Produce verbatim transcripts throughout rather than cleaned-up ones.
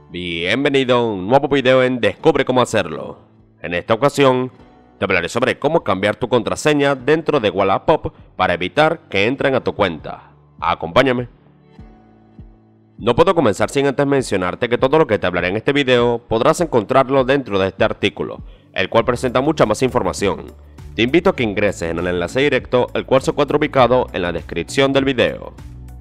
Bienvenido a un nuevo video en Descubre cómo hacerlo. En esta ocasión te hablaré sobre cómo cambiar tu contraseña dentro de Wallapop para evitar que entren a tu cuenta. Acompáñame. No puedo comenzar sin antes mencionarte que todo lo que te hablaré en este video podrás encontrarlo dentro de este artículo, el cual presenta mucha más información. Te invito a que ingreses en el enlace directo, el cual se encuentra ubicado en la descripción del video.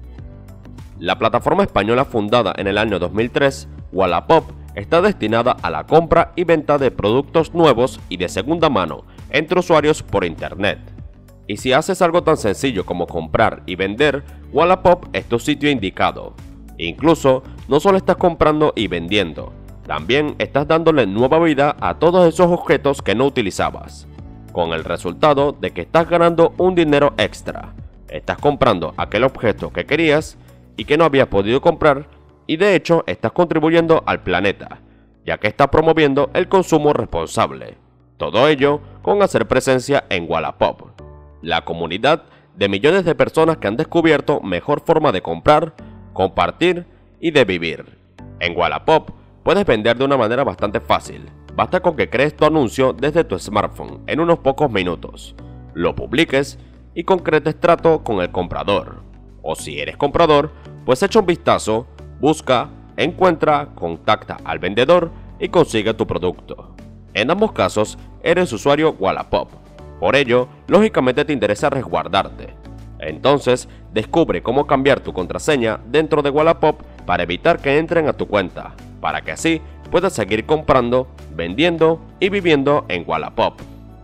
La plataforma española fundada en el año dos mil tres, Wallapop, está destinada a la compra y venta de productos nuevos y de segunda mano entre usuarios por internet. Y si haces algo tan sencillo como comprar y vender, Wallapop es tu sitio indicado. Incluso, no solo estás comprando y vendiendo, también estás dándole nueva vida a todos esos objetos que no utilizabas, con el resultado de que estás ganando un dinero extra. Estás comprando aquel objeto que querías y que no habías podido comprar, y de hecho estás contribuyendo al planeta, ya que estás promoviendo el consumo responsable. Todo ello con hacer presencia en Wallapop, la comunidad de millones de personas que han descubierto mejor forma de comprar, compartir y de vivir. En Wallapop puedes vender de una manera bastante fácil. Basta con que crees tu anuncio desde tu smartphone en unos pocos minutos, lo publiques y concretes trato con el comprador. O si eres comprador, pues echa un vistazo, busca, encuentra, contacta al vendedor y consigue tu producto. En ambos casos, eres usuario Wallapop. Por ello, lógicamente te interesa resguardarte. Entonces, descubre cómo cambiar tu contraseña dentro de Wallapop para evitar que entren a tu cuenta, para que así puedas seguir comprando, vendiendo y viviendo en Wallapop.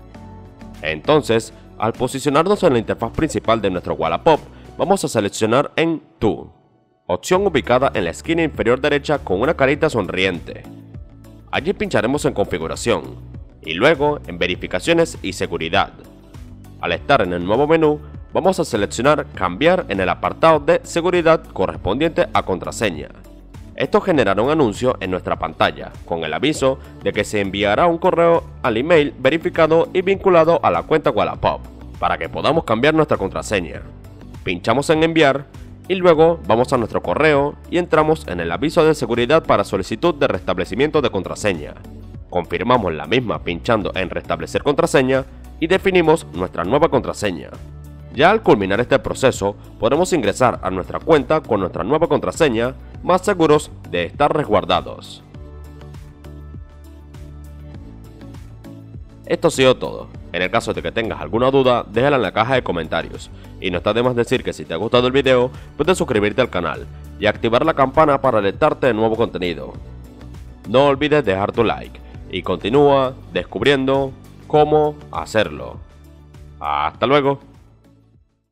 Entonces, al posicionarnos en la interfaz principal de nuestro Wallapop, vamos a seleccionar en Tú, opción ubicada en la esquina inferior derecha con una carita sonriente. Allí pincharemos en Configuración y luego en Verificaciones y Seguridad. Al estar en el nuevo menú, vamos a seleccionar Cambiar en el apartado de Seguridad correspondiente a contraseña. Esto generará un anuncio en nuestra pantalla con el aviso de que se enviará un correo al email verificado y vinculado a la cuenta Wallapop para que podamos cambiar nuestra contraseña. Pinchamos en Enviar y luego vamos a nuestro correo y entramos en el aviso de seguridad para solicitud de restablecimiento de contraseña. Confirmamos la misma pinchando en Restablecer contraseña y definimos nuestra nueva contraseña. Ya al culminar este proceso, podremos ingresar a nuestra cuenta con nuestra nueva contraseña, más seguros de estar resguardados. Esto ha sido todo. En el caso de que tengas alguna duda, déjala en la caja de comentarios. Y no está de más decir que si te ha gustado el video, puedes suscribirte al canal y activar la campana para alertarte de nuevo contenido. No olvides dejar tu like y continúa descubriendo cómo hacerlo. Hasta luego.